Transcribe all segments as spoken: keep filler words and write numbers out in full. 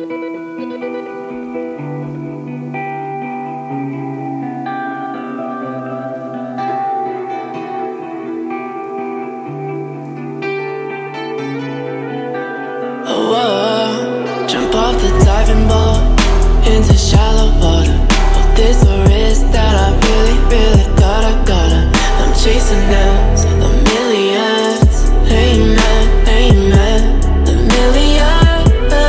Oh, oh, jump off the diving board into shallow water. Oh, this a risk that I really, really gotta, gotta. I'm chasing M's, a millions. Amen, amen, a million.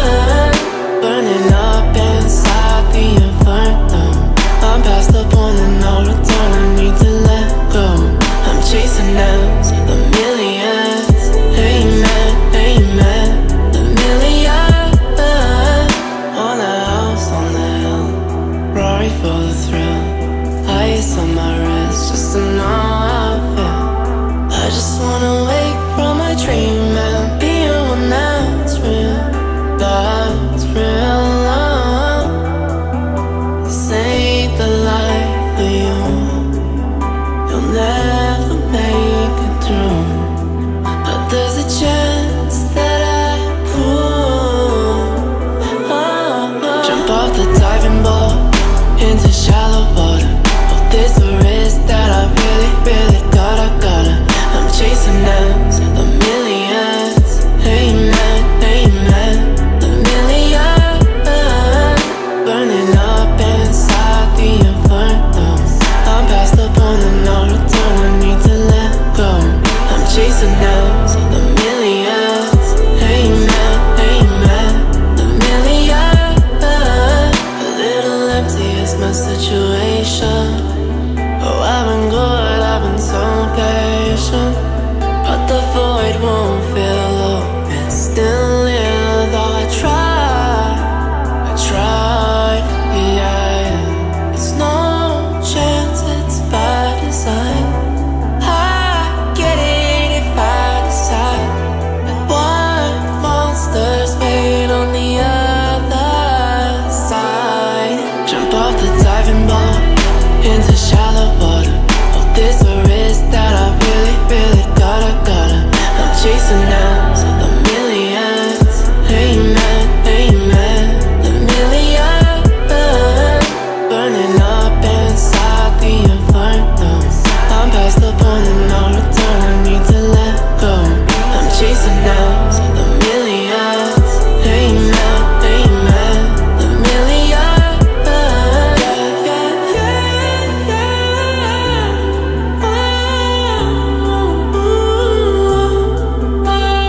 Burning up inside the inferno. I'm past the point of no return, I need to let go. I'm chasing M's, a millions. Amen, amen, a million. On a house on the hill, Rory for the thrill. Ice on my wrist just to know how I feel. I just wanna wake from my dream and be one that's real, that's real love. This ain't the life for you, you'll never make it through. But there's a chance that I prove. Oh, oh. Jump off the diving board into shallow water. Oh, this a risk that I really, really gotta, gotta. I'm chasing M's, a millions. Amen, amen, a million. Burning up inside the inferno. I'm past the point of no return, I need to let go. I'm chasing M's, a millions. Amen, amen, a million. A little empty is my situation. Oh, I've been good, I've been so patient, but the void won't fill up. It's still here, though I tried, I tried, yeah. It's no chance, it's by design. I get it if I decide that one monster's wait on the other side. Jump off the diving board into shallow water. Oh, this a risk that I really, really gotta, gotta. I'm chasing M's, a millions. Amen, amen, a million. Burning up inside the inferno. I'm past the point of no return, I need to let go. I'm chasing M's, a millions. Amen, amen, a million. Yeah, yeah, yeah, yeah. Oh, ooh, oh,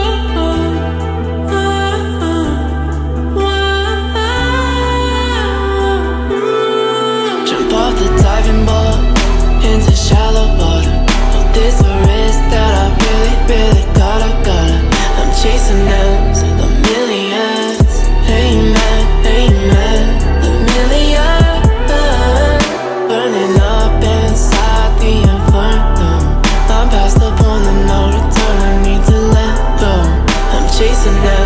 oh, oh. Jump off the diving board into shallow water. Oh, this a risk that I really, really gotta, gotta. I'm chasing M's, a millions. Amen, amen, a million. Burning up inside the inferno. I'm past the point of no return, I need to let go. I'm chasing M's.